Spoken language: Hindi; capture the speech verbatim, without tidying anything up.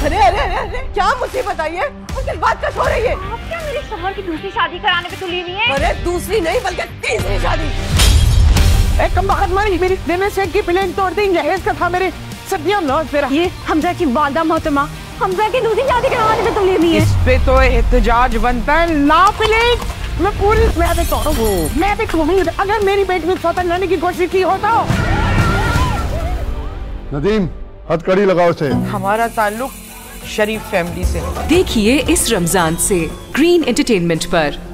अरे अरे अरे अरे क्या मुसीबत आई है और किस बात का शोर है ये? आप क्या मेरी शोहर की दूसरी शादी कराने पे तुली नहीं है? अरे दूसरी नहीं बल्कि तीसरी शादी। एक कम वक्त मारी मेरी देने से की प्लेन तोड़ दी, जहेज का था मेरे सदियों लौट मेरा। ये हमजा की वादा मोहतरमा हमजा की दूसरी शादी करवाने पे तुली नहीं है। इस पे तो एहतजाज बनता है। ला प्लेन मैं पूरी मैं भी तोड़ूंगी, मैं भी तोड़ूंगी अगर मेरी बेटी में सौतन लाने की कोशिश की होता। नदीम हथकड़ी लगाओ से। हमारा ताल्लुक शरीफ फैमिली से। देखिए इस रमजान से ग्रीन एंटरटेनमेंट पर।